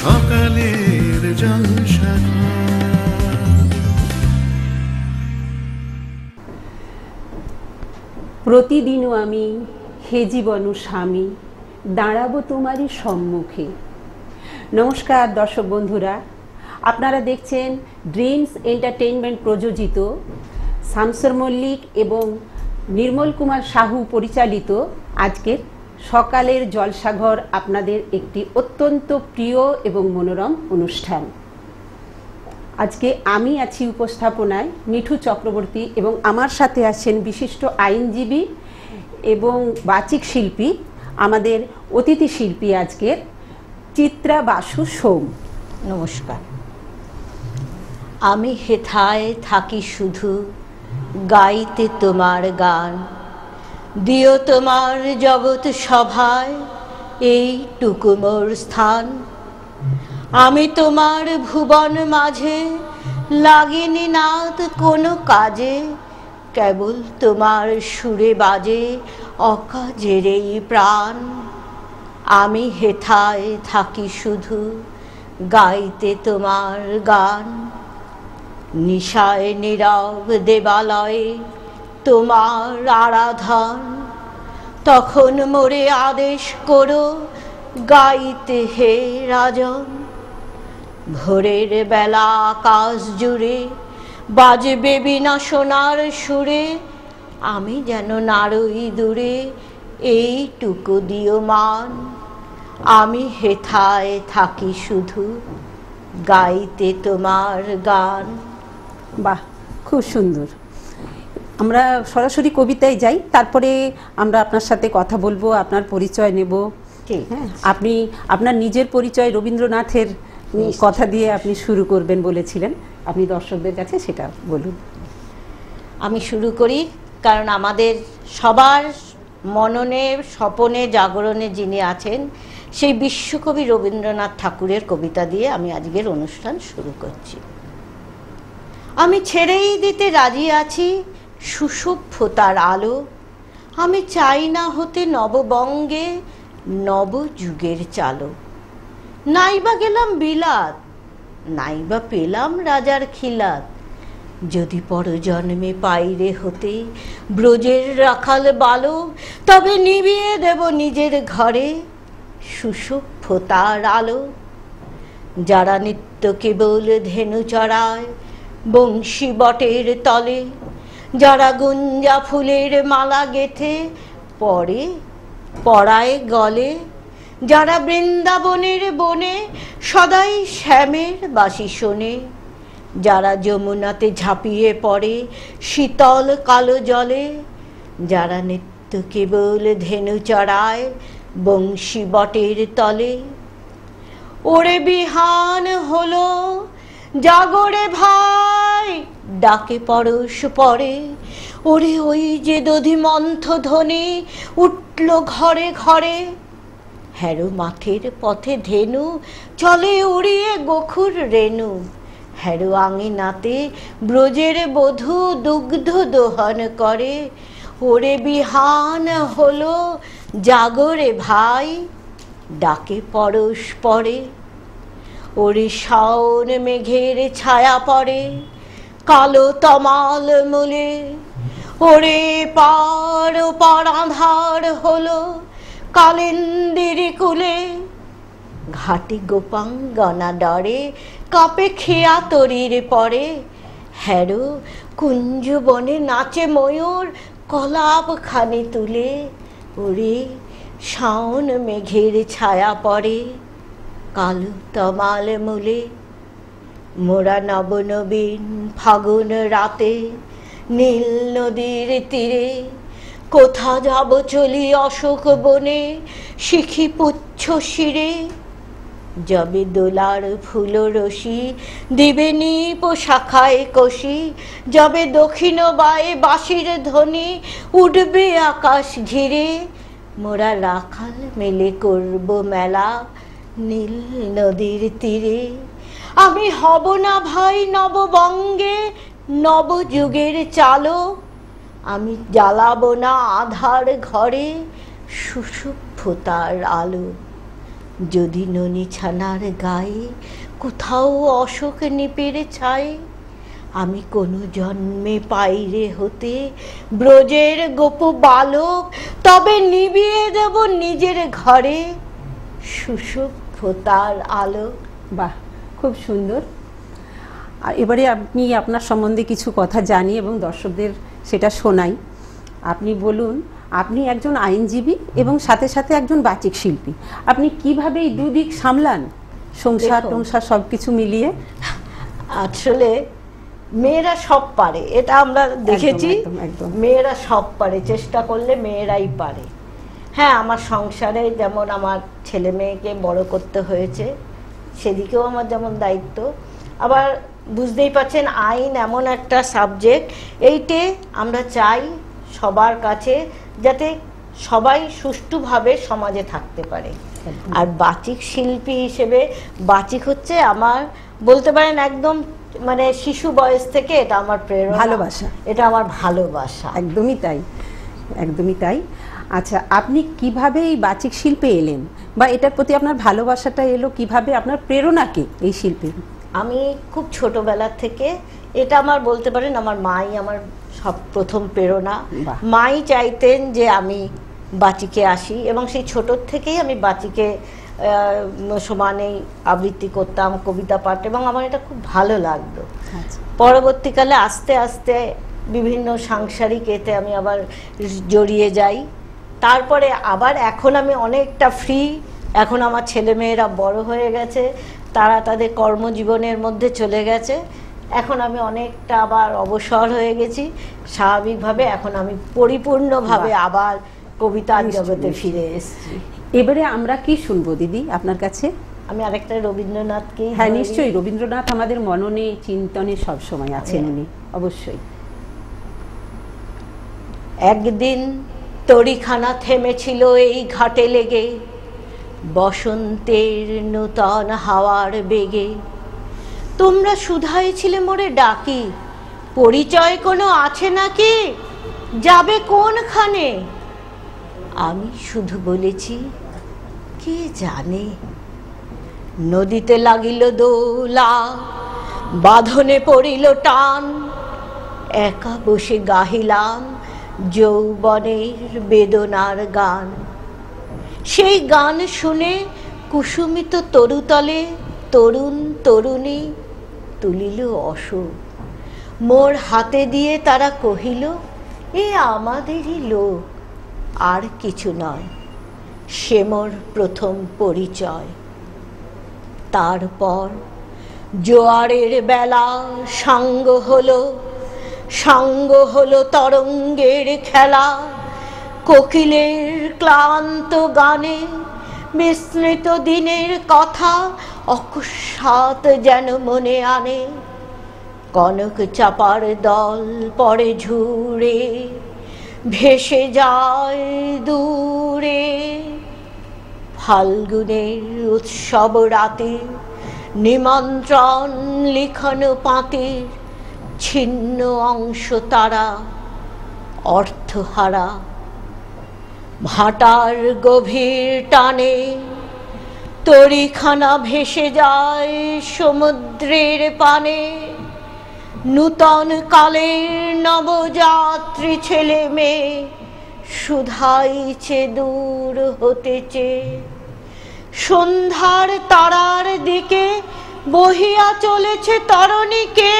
সকালের জলসাঘর। প্রতিদিনও আমি হে জীবন স্বামী দাঁড়াবো তোমারই সম্মুখে। নমস্কার দর্শক বন্ধুরা, আপনারা দেখছেন ড্রিমস এন্টারটেইনমেন্ট প্রযোজিত শামসুর মল্লিক এবং নির্মল কুমার সাহু পরিচালিত আজকের সকালের জলসাঘর, আপনাদের একটি অত্যন্ত প্রিয় এবং মনোরম অনুষ্ঠান। আজকে আমি আছি উপস্থাপনায় মিঠু চক্রবর্তী এবং আমার সাথে আছেন বিশিষ্ট আইনজীবী এবং বাচিক শিল্পী, আমাদের অতিথি শিল্পী আজকের চিত্রা বাসু সোম। নমস্কার। আমি হেথায় থাকি শুধু গাইতে তোমার গান, দিও তোমার জগৎ সভায় এইটুকু মোর স্থান। আমি তোমার ভুবন মাঝে লাগিনি নাদ কোনো কাজে, কেবল তোমার সুরে বাজে অকাজের এই প্রাণ। আমি হেথায় থাকি শুধু গাইতে তোমার গান, নিশায় নীরব দেবালয়ে তোমার আরাধন। তখন মোরে আদেশ করো গাইতে হে রাজন। ভোরের বেলা আকাশ জুড়ে বাজবে বিনা সোনার সুরে, আমি যেন নারই দূরে এইটুকু দিও মান। আমি হেথায় থাকি শুধু গাইতে তোমার গান। বাহ, খুব সুন্দর। আমরা সরাসরি কবিতায় যাই, তারপরে আমরা আপনার সাথে কথা বলবো, আপনার পরিচয় নেব। হ্যাঁ, আপনি আপনার নিজের পরিচয় রবীন্দ্রনাথের কথা দিয়ে আপনি শুরু করবেন বলেছিলেন, আপনি দর্শকদের কাছে সেটা বলুন। আমি শুরু করি, কারণ আমাদের সবার মননে স্বপনে জাগরণে যিনি আছেন সেই বিশ্বকবি রবীন্দ্রনাথ ঠাকুরের কবিতা দিয়ে আমি আজকের অনুষ্ঠান শুরু করছি। আমি ছেড়েই দিতে রাজি আছি সুসভ্যতার আলো, আমি চাই না হতে নববঙ্গে নবযুগের চালক। নাইবা গেলাম বিলাত, নাইবা পেলাম রাজার খিলাত, যদি পরজন্মে পাইরে হতে ব্রজের রাখাল বালক, তবে নিভিয়ে দেব নিজের ঘরে সুসভ্যতার আলো। যারা নিত্য কেবল ধেনু চড়ায় বংশী বটের তলে, যারা গুঞ্জা ফুলের মালা গেথে পরে পড়ায় গলে, যারা বৃন্দাবনের বনে সদাই শ্যামের বাঁশি শোনে, যারা যমুনাতে ঝাঁপিয়ে পড়ে শীতল কালো জলে, যারা নিত্য কেবল ধেনু চড়ায় বংশী বটের তলে। ওরে বিহান হলো জাগরে ভাই, ডাকে পরশ পরে, ওরে ওই যে দধিমন্থ ধ্বনি উঠল ঘরে ঘরে। হ্যারো মাঠের পথে ধেনু চলে উড়িয়ে গোখুর রেণু, হ্যারো আঙিনাতে ব্রজের বধূ দুগ্ধ দোহন করে। ওরে বিহান হলো জাগরে ভাই, ডাকে পরশ পড়ে। ওরে শাওন মেঘের ছায়া পড়ে কালো তমাল মূলে, ওরে পার ওপার আঁধার হলো কালিন্দিরি কুলে। ঘাটি গোপাঙ্গনা ডরে কাপে খেয়া তরির পরে, হ্যারো কুঞ্জ বনে নাচে ময়ূর কলাপ খানি তুলে। ওরে শাওন মেঘের ছায়া পড়ে কালো তমাল মূলে। মোরা নবনবীন ফাগুন রাতে নীল নদীর তীরে, কোথা যাব চলি অশোক বনে শিখি পুচ্ছ শিরে। যবে দোলার ফুল রশি দিবে নিপ শাখায় কষি, যবে দক্ষিণ বায়ে বাঁশির ধ্বনি উঠবে আকাশ ঘিরে, মোরা রাখাল মেলে করব মেলা নীল নদীর তীরে। আমি হব না ভাই নববঙ্গে নবযুগের চালক, আমি জ্বালাবো না আধার ঘরে সুসভ্যতার আলো। যদি ননি ছানার গায়ে কোথাও অশোক নিপের ছায়, আমি কোনো জন্মে পাইরে হতে ব্রজের গোপ বালক, তবে নিবিয়ে দেব নিজের ঘরে সুসভ্যতার আলো। বাহ, খুব সুন্দর। আর এবারে আপনি আপনার সম্বন্ধে কিছু কথা জানি এবং দর্শকদের সেটা শোনাই। আপনি বলুন, আপনি একজন আইনজীবী এবং সাথে সাথে একজন বাচিক শিল্পী। আপনি কিভাবে এই দুদিক সামলান, সংসার টংসার সব কিছু মিলিয়ে? আসলে মেয়েরা সব পারে, এটা আমরা দেখেছি। মেয়েরা সব পারে, চেষ্টা করলে মেয়েরাই পারে। হ্যাঁ, আমার সংসারে যেমন আমার ছেলে মেয়েকে বড় করতে হয়েছে, সেদিকেও আমার যেমন দায়িত্ব। আবার বুঝতেই পারছেন, আইন এমন একটা সাবজেক্ট, এইটে আমরা চাই সবার কাছে যাতে সবাই সুষ্ঠুভাবে সমাজে থাকতে পারে। আর বাচিক শিল্পী হিসেবে, বাচিক হচ্ছে আমার বলতে পারেন একদম মানে শিশু বয়স থেকে এটা আমার প্রেরণা, ভালোবাসা, এটা আমার ভালোবাসা। একদমই তাই, একদমই তাই। আচ্ছা, আপনি কিভাবে এই বাচিক শিল্পে এলেন, বা এটার প্রতি আপনার ভালোবাসাটা এলো কিভাবে, আপনার প্রেরণাকে এই শিল্পে? আমি খুব ছোটবেলা থেকে, এটা আমার বলতে পারেন আমার মাই আমার সব প্রথম প্রেরণা। মাই চাইতেন যে আমি বাচিকে আসি, এবং সেই ছোটোর থেকেই আমি বাচিকে সমানেই আবৃত্তি করতাম, কবিতা পাঠ, এবং আমার এটা খুব ভালো লাগতো। পরবর্তীকালে আস্তে আস্তে বিভিন্ন সাংসারিক এতে আমি আবার জড়িয়ে যাই। তারপরে আবার এখন আমি অনেকটা ফ্রি, এখন আমার ছেলেমেয়েরা বড় হয়ে গেছে, তারা তাদের কর্মজীবনের মধ্যে চলে গেছে, এখন আমি অনেকটা আবার অবসর হয়ে গেছি। স্বাভাবিকভাবে এখন আমি পরিপূর্ণভাবে আবার কবিতার জগতে ফিরে এসেছি। এবারে আমরা কি শুনবো দিদি আপনার কাছে? আমি আরেকটা রবীন্দ্রনাথকে। হ্যাঁ, নিশ্চয়ই। রবীন্দ্রনাথ আমাদের মননে চিন্তনে সবসময় আছেন উনি, অবশ্যই। একদিন তরিখানা থেমেছিল এই ঘাটে লেগে, বসন্তের নূতন হাওয়ার বেগে। তোমরা শুধাইছিলে মোরে ডাকি, পরিচয় কোনো আছে নাকি, যাবে কোনখানে? আমি শুধু বলেছি, কে জানে। নদীতে লাগিল দোলা, বাঁধনে পড়িল টান, একা বসে গাহিলাম যৌবনের বেদনার গান। সেই গান শুনে কুসুমিত তরুতলে তরুণ তরুণী তুলিল অশোক। মোর হাতে দিয়ে তারা কহিল, এ আমাদেরই লোক, আর কিছু নয়। সে মোর প্রথম পরিচয়। তারপর জোয়ারের বেলা সাঙ্গ হলো তরঙ্গের খেলা। কোকিলের ক্লান্ত গানে বিস্মৃত দিনের কথা অকস্মাৎ যেন মনে আনে। কনক চাপার দল পরে ঝুড়ে ভেসে যায় দূরে। ফাল্গুনের উৎসব রাতে নিমন্ত্রণ লিখন পাতির ছিন্ন অংশ তারা অর্থহারা। ভাটার গভীর টানে তরিখানা ভেসে যায় সমুদ্রের পানে। নূতন কালের নবযাত্রী ছেলে মেয়ে শুধাইছে দূর হতেছে। সন্ধ্যার তারার দিকে বহিয়া চলেছে তরণীকে।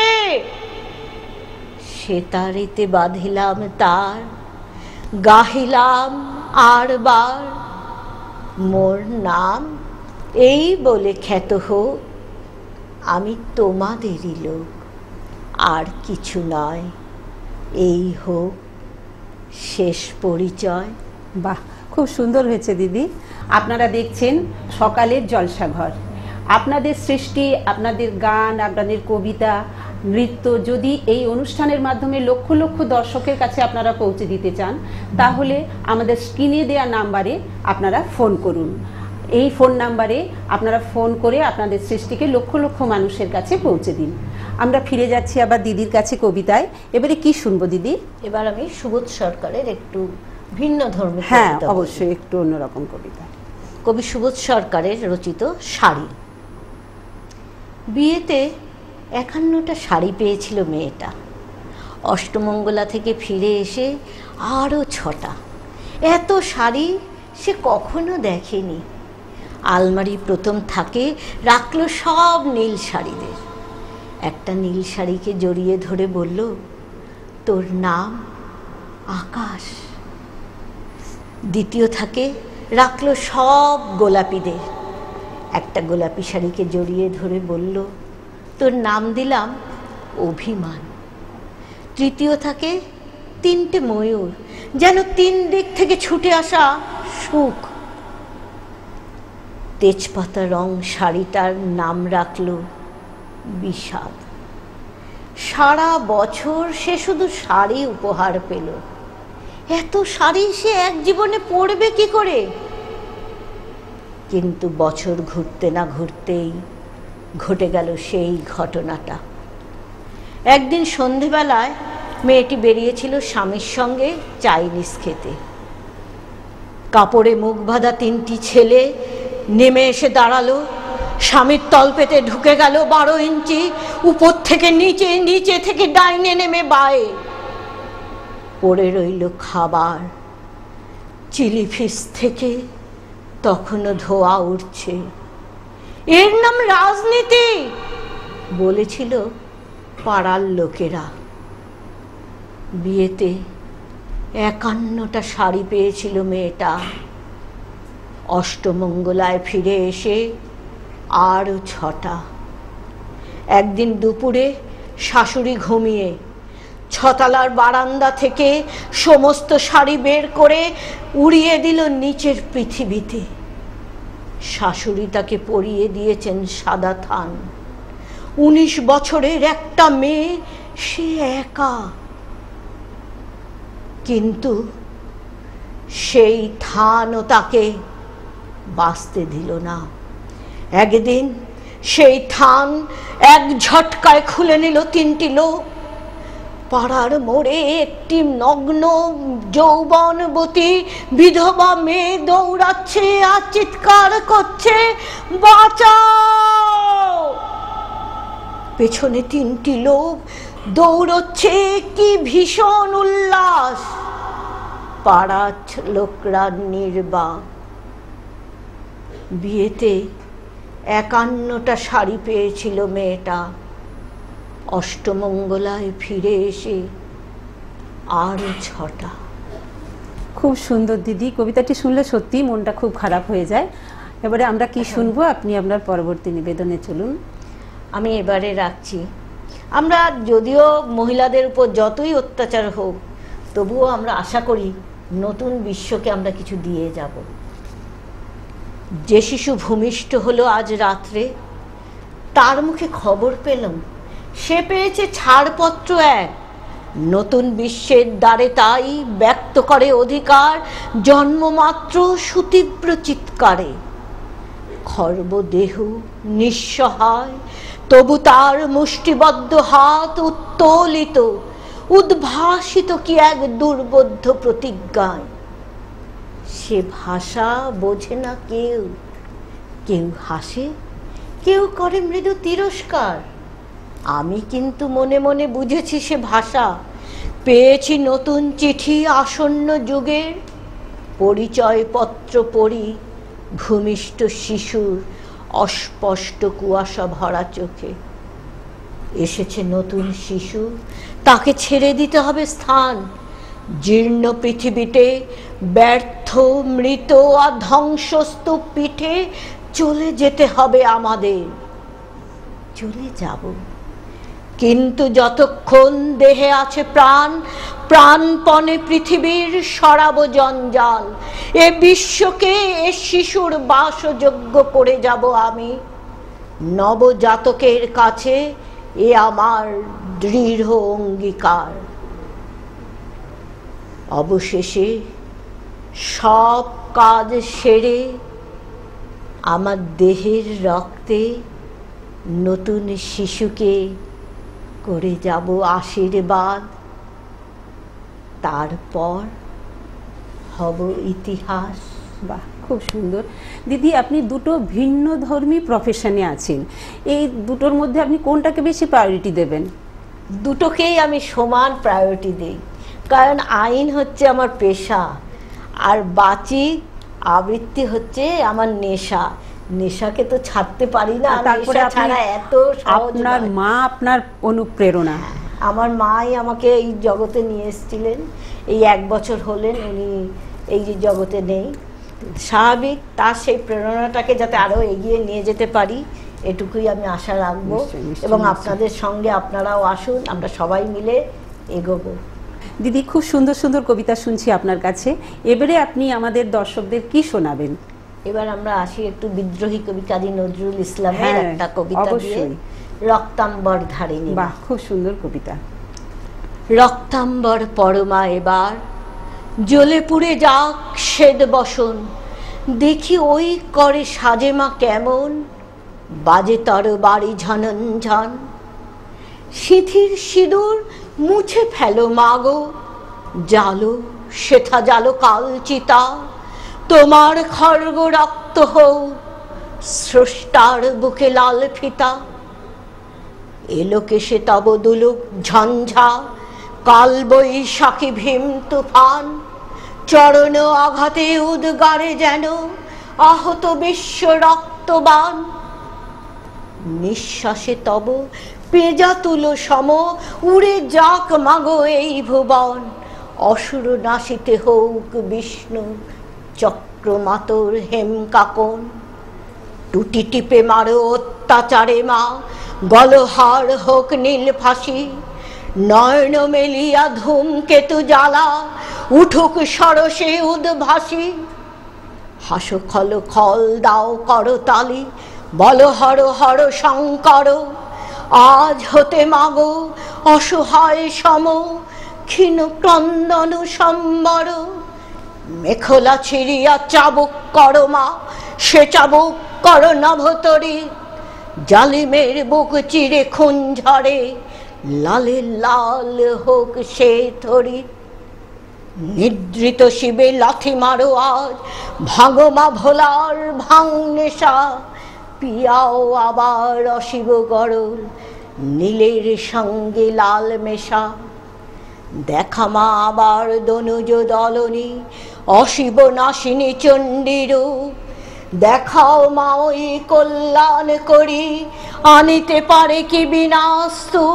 সেতারিতে বাঁধিলাম তার, গাহিলাম আরবার, মোর নাম এই বলে খ্যাত হোক, আমি তোমাদেরই লোক, আর কিছু নয়। এই হোক শেষ পরিচয়। বাহ, খুব সুন্দর হয়েছে দিদি। আপনারা দেখছেন সকালের জলসাঘর। আপনাদের সৃষ্টি, আপনাদের গান, আপনাদের কবিতা, নৃত্য যদি এই অনুষ্ঠানের মাধ্যমে লক্ষ লক্ষ দর্শকের কাছে আপনারা পৌঁছে দিতে চান, তাহলে আমাদের স্ক্রিনে দেওয়া নাম্বারে আপনারা ফোন করুন। এই ফোন নাম্বারে আপনারা ফোন করে আপনাদের সৃষ্টিকে লক্ষ লক্ষ মানুষের কাছে পৌঁছে দিন। আমরা ফিরে যাচ্ছি আবার দিদির কাছে কবিতায়। এবারে কি শুনবো দিদি? এবার আমি সুবোধ সরকারের একটু ভিন্ন ধর্মী, হ্যাঁ অবশ্যই, একটু অন্যরকম কবিতা। কবি সুবোধ সরকারের রচিত শাড়ি। বিয়েতে 51টা শাড়ি পেয়েছিল মেয়েটা। অষ্টমঙ্গলা থেকে ফিরে এসে আরও 6টা। এত শাড়ি সে কখনো দেখেনি। আলমারি প্রথম থাকে রাখলো সব নীল শাড়িদের। একটা নীল শাড়িকে জড়িয়ে ধরে বলল, তোর নাম আকাশ। দ্বিতীয় থাকে রাখলো সব গোলাপিদের। একটা গোলাপি শাড়িকে জড়িয়ে ধরে বলল, তোর নাম দিলাম অভিমান। তৃতীয় থাকে 3টে ময়ূর, যেন 3 দিক থেকে ছুটে আসা সুখ। তেজপাতা রং শাড়িটার নাম রাখলো বিষাদ। সারা বছর সে শুধু শাড়ি উপহার পেল। এত শাড়ি সে এক জীবনে পরবে কি করে? কিন্তু বছর ঘুরতে না ঘুরতেই ঘটে গেল সেই ঘটনাটা। একদিন সন্ধেবেলায় মেয়েটি বেরিয়েছিল স্বামীর সঙ্গে চাইনিজ খেতে। কাপড়ে মুখ বাঁধা 3টি ছেলে নেমে এসে দাঁড়ালো। স্বামীর তলপেটে ঢুকে গেল 12 ইঞ্চি, উপর থেকে নিচে, নিচে থেকে ডাইনে নেমে বায়ে। পড়ে রইল খাবার। চিলি ফিশ থেকে তখনও ধোয়া উঠছে। এর নাম রাজনীতি বলেছিল পাড়ার লোকেরা। বিয়েতে 51টা শাড়ি পেয়েছিল মেয়েটা। অষ্টমঙ্গলায় ফিরে এসে আরও 6টা। একদিন দুপুরে শাশুড়ি ঘুমিয়ে 6তলার বারান্দা থেকে সমস্ত শাড়ি বের করে উড়িয়ে দিল নিচের পৃথিবীতে। শাশুড়ি তাকে পরিয়ে দিয়েছেন সাদা থান। 19 বছরের একটা মেয়ে, সে একা। কিন্তু সেই থানও তাকে বাঁচতে দিল না। একদিন সেই থান এক ঝটকায় খুলে নিল 3টি লোক। পাড়ার মোড়ে একটি নগ্ন যৌবনবতী বিধবা মেয়ে দৌড়াচ্ছে আর চিৎকার করছে, বাঁচাও! পেছনে 3টি লোক দৌড়চ্ছে, কি ভীষণ উল্লাস! পাড়ার লোকরা নির্বাক। বিয়েতে 51টা শাড়ি পেয়েছিল মেয়েটা। অষ্টমঙ্গলায় ফিরে এসে আরও 6টা। খুব সুন্দর দিদি, কবিতাটি শুনলে সত্যি মনটা খুব খারাপ হয়ে যায়। এবারে আমরা কি শুনবো? আপনি আপনার পরবর্তী নিবেদনে চলুন। আমি এবারে রাখছি, আমরা যদিও মহিলাদের উপর যতই অত্যাচার হোক, তবুও আমরা আশা করি নতুন বিশ্বকে আমরা কিছু দিয়ে যাব। যে শিশু ভূমিষ্ঠ হলো আজ রাত্রে, তার মুখে খবর পেলাম সে পেয়েছে ছাড়পত্র এক। নতুন বিশ্বের দ্বারে তাই ব্যক্ত করে অধিকার জন্মমাত্র সুতীব্র চিৎকারে। খর্বদেহ নিঃসহায়, তবু তার মুষ্টিবদ্ধ হাত উত্তোলিত, উদ্ভাসিত কি এক দুর্বোধ্য প্রতিজ্ঞায়। সে ভাষা বোঝে না কেউ। কেউ হাসে, কেউ করে মৃদু তিরস্কার। আমি কিন্তু মনে মনে বুঝেছি সে ভাষা। পেয়েছি নতুন চিঠি আসন্ন যুগের, পরিচয়পত্র পড়ি ভূমিষ্ঠ শিশুর অস্পষ্ট কুয়াশা ভরা চোখে। এসেছে নতুন শিশু, তাকে ছেড়ে দিতে হবে স্থান। জীর্ণ পৃথিবীতে ব্যর্থ, মৃত আর ধ্বংসস্তূপ পিঠে চলে যেতে হবে আমাদের। চলে যাব, কিন্তু যতক্ষণ দেহে আছে প্রাণ, প্রাণপণে পৃথিবীর সরাব জঞ্জাল। এ বিশ্বকে এ শিশুর বাসযোগ্য করে যাব আমি। নবজাতকের কাছে এ আমার দৃঢ় অঙ্গীকার। অবশেষে সব কাজ সেরে আমার দেহের রক্তে নতুন শিশুকে করে যাব আশীর্বাদ। তারপর হব ইতিহাস। বাহ, খুব সুন্দর। দিদি, আপনি দুটো ভিন্ন ধর্মী প্রফেশনে আছেন, এই দুটোর মধ্যে আপনি কোনটাকে বেশি প্রায়োরিটি দেবেন? দুটোকেই আমি সমান প্রায়োরিটি দিই, কারণ আইন হচ্ছে আমার পেশা আর বাচিক আবৃত্তি হচ্ছে আমার নেশা। নেশাকে তো ছাড়তে পারি না, তারপরে নেশা ছাড়া এত সহজ আপনার নয়। মা আপনার অনুপ্রেরণা। আমার মাই আমাকে এই জগতে নিয়ে এসেছিলেন, এই 1 বছর হলেন উনি এই যে জগতে নেই। স্বাভাবিক তার সেই প্রেরণাটাকে যাতে আরো এগিয়ে নিয়ে যেতে পারি, এটুকুই আমি আশা রাখবো। এবং আপনাদের সঙ্গে আপনারাও আসুন, আমরা সবাই মিলে এগোবো। দিদি, খুব সুন্দর সুন্দর কবিতা শুনছি আপনার কাছে, এবারে আপনি আমাদের দর্শকদের কি শোনাবেন? এবার আমরা আসি একটু বিদ্রোহী কবি কাজী নজরুল ইসলামের একটা কবিতা দিয়ে, অবশ্যই। রক্তাম্বর ধারিণী। বাহ, খুব সুন্দর কবিতা। রক্তাম্বর পরমা এবার জ্বলে পুড়ে যাক শ্বেত বসন, দেখি ওই করে সাজে মা কেমন, বাজে তর বাড়ি ঝনন ঝন। সিঁথির সিঁদুর মুছে ফেলো মাগো, জালো শেথা জালো কালচিতা, তোমার খর্গ রক্ত হও স্রষ্টার বুকে লাল ফিতা। এলোকে সে তব দুলুক ঝঞ্ঝা, কাল বৈশাখী ভীম তুফান, চরণ আঘাতে উদ্গারে যেন আহত বিশ্ব রক্তবান। নিঃশ্বাসে তব পেজা তুলো সম উড়ে যাক মাগো এই ভুবন, অসুর নাশিতে হোক বিষ্ণু চক্রমাতর হেম কাকন। টুটি টিপে মারো অত্যাচারে মা, গলহার হোক নীল ফাঁসি, নয়ন মেলিয়া ধূমকেতু জ্বালা উঠুক সরসে উদ্ভাসী। হাসো খল খল দাও করতালি, বল হর হর শঙ্কর, আজ হতে মাগো অসহায় সম ক্ষীণ ক্রন্দন সম্বর। মেখলা ছিড়িয়া চাবুক কর মা, সে চাবুক কর নভতরী, জালিমের বুক চিরে খুন ঝরে, লালে লাল হোক সে থরি। নিদ্রিত শিবে লাথি মারো আজ, ভাঙো মা ভোলার ভাঙ নেশা, পিয়াও আবার অশিব গরল নীলের সঙ্গে লাল মেশা। দেখা মা আবার দনুজ দলনী, অশিব নাশিনী চণ্ডীর, দেখাও মা ওই কল্যাণ করি, আনিতে পারে কি বিনাস্তু।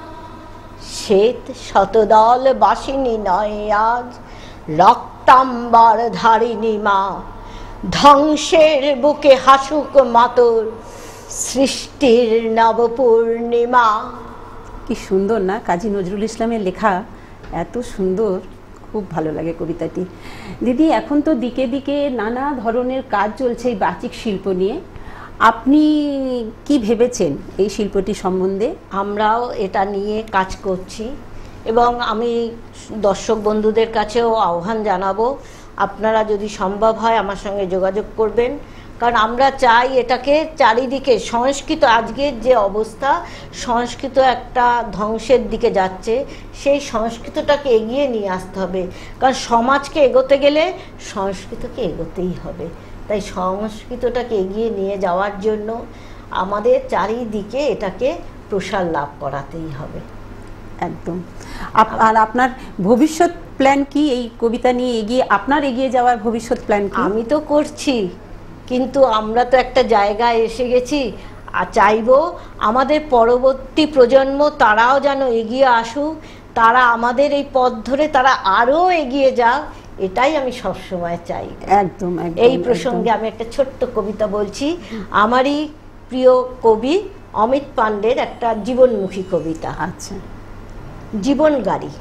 শ্বেত শতদল বাসিনী নয় আজ, রক্তাম্বার ধারিণী মা, ধ্বংসের বুকে হাসুক মাতর সৃষ্টির নবপূর্ণিমা। কি সুন্দর না কাজী নজরুল ইসলামের লেখা, এত সুন্দর, খুব ভালো লাগে কবিতাটি। দিদি, এখন তো দিকে দিকে নানা ধরনের কাজ চলছে এই বাচিক শিল্প নিয়ে, আপনি কি ভেবেছেন এই শিল্পটি সম্বন্ধে? আমরাও এটা নিয়ে কাজ করছি এবং আমি দর্শক বন্ধুদের কাছেও আহ্বান জানাবো, আপনারা যদি সম্ভব হয় আমার সঙ্গে যোগাযোগ করবেন। কারণ আমরা চাই এটাকে চারিদিকে সংস্কৃত, আজকের যে অবস্থা সংস্কৃত একটা ধ্বংসের দিকে যাচ্ছে, সেই সংস্কৃতটাকে এগিয়ে নিয়ে আসতে হবে। কারণ সমাজকে এগোতে গেলে সংস্কৃতকে এগোতেই হবে। তাই সংস্কৃতটাকে এগিয়ে নিয়ে যাওয়ার জন্য আমাদের চারিদিকে এটাকে প্রসার লাভ করাতেই হবে। একদম। আর আপনার ভবিষ্যৎ প্ল্যান কি এই কবিতা নিয়ে এগিয়ে, আপনার এগিয়ে যাওয়ার ভবিষ্যৎ প্ল্যান কি? আমি তো করছি, কিন্তু আমরা তো একটা জায়গায় এসে গেছি, আর চাইবো আমাদের পরবর্তী প্রজন্ম তারাও যেন এগিয়ে আসুক, তারা আমাদের এই পথ ধরে তারা আরও এগিয়ে যাক, এটাই আমি সবসময় চাই। একদম। এই প্রসঙ্গে আমি একটা ছোট্ট কবিতা বলছি। আমারই প্রিয় কবি অমিত পান্ডের একটা জীবনমুখী কবিতা। আচ্ছা। জীবন গাড়ি।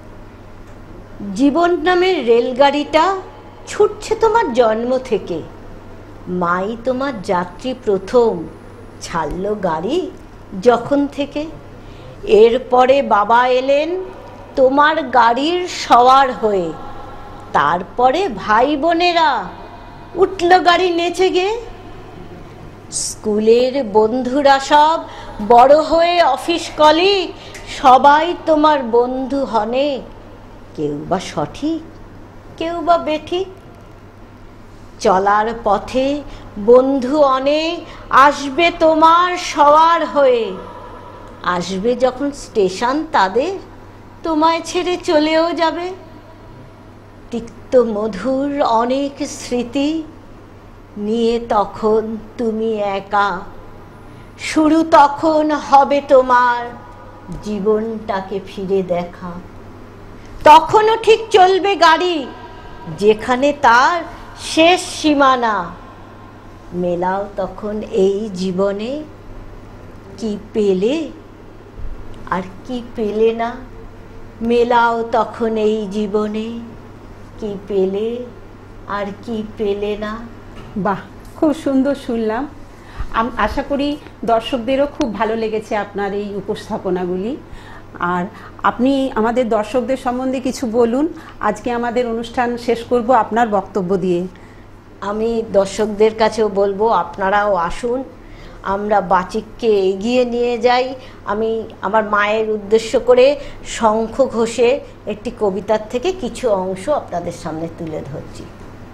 জীবন নামের রেলগাড়িটা ছুটছে তোমার জন্ম থেকে, মাই তোমার যাত্রী প্রথম ছাড়ল গাড়ি যখন থেকে। এরপরে বাবা এলেন তোমার গাড়ির সওয়ার হয়ে, তারপরে ভাই বোনেরা উঠল গাড়ি নেচে গে। স্কুলের বন্ধুরা সব বড় হয়ে অফিস কলিগ, সবাই তোমার বন্ধু হনে, কেউ বা সঠিক কেউ বা বেঠিক। চলার পথে বন্ধু অনেক আসবে তোমার সওয়ার হয়ে, আসবে যখন স্টেশন তাদের, তোমায় ছেড়ে চলেও যাবে। তিক্ত মধুর অনেক স্মৃতি নিয়ে তখন তুমি একা, শুরু তখন হবে তোমার জীবনটাকে ফিরে দেখা। তখনও ঠিক চলবে গাড়ি যেখানে তার শেষ সীমানা, মেলাও তখন এই জীবনে কি পেলে আর কি পেলে না, মেলাও তখন এই জীবনে কি পেলে আর কি পেলে না। বাহ, খুব সুন্দর শুনলাম। আশা করি দর্শকদেরও খুব ভালো লেগেছে আপনার এই উপস্থাপনাগুলি। আর আপনি আমাদের দর্শকদের সম্বন্ধে কিছু বলুন। আজকে আমাদের অনুষ্ঠান শেষ করব আপনার বক্তব্য দিয়ে। আমি দর্শকদের কাছেও বলবো আপনারাও আসুন, আমরা বাচিককে এগিয়ে নিয়ে যাই। আমি আমার মায়ের উদ্দেশ্য করে শঙ্খ ঘোষে একটি কবিতার থেকে কিছু অংশ আপনাদের সামনে তুলে ধরছি।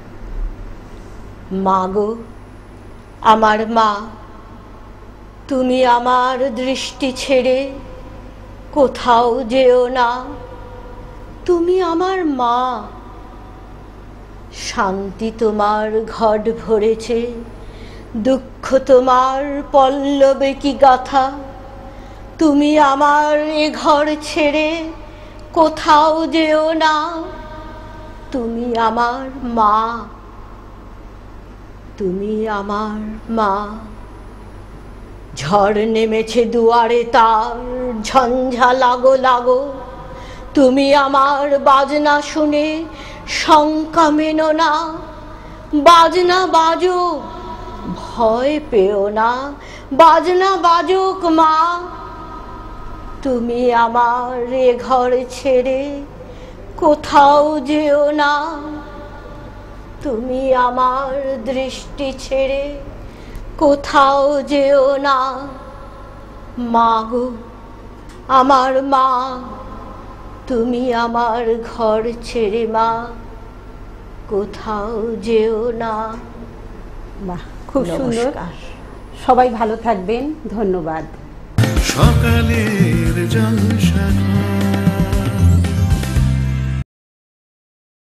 মা গো, আমার মা, তুমি আমার দৃষ্টি ছেড়ে কোথাও যেও না। তুমি আমার মা, শান্তি তোমার ঘট ভরেছে, দুঃখ তোমার পল্লবে কি গাথা। তুমি আমার এ ঘর ছেড়ে কোথাও যেও না। তুমি আমার মা, তুমি আমার মা। ঝড় নেমেছে দুয়ারে তার, ঝঞ্ঝা লাগো লাগো। তুমি আমার বাজনা শুনে শঙ্কা মেনো না। বাজনা বাজুক, ভয় পেও না, বাজনা বাজুক মা। তুমি আমার এ ঘর ছেড়ে কোথাও যেও না। তুমি আমার দৃষ্টি ছেড়ে কোথাও যেও না। মা গো, আমার মা, তুমি আমার ঘর ছেড়ে মা কোথাও যেও না। বাহ, খুব সুন্দর। সবাই ভালো থাকবেন, ধন্যবাদ। সকালের জলসাঘর।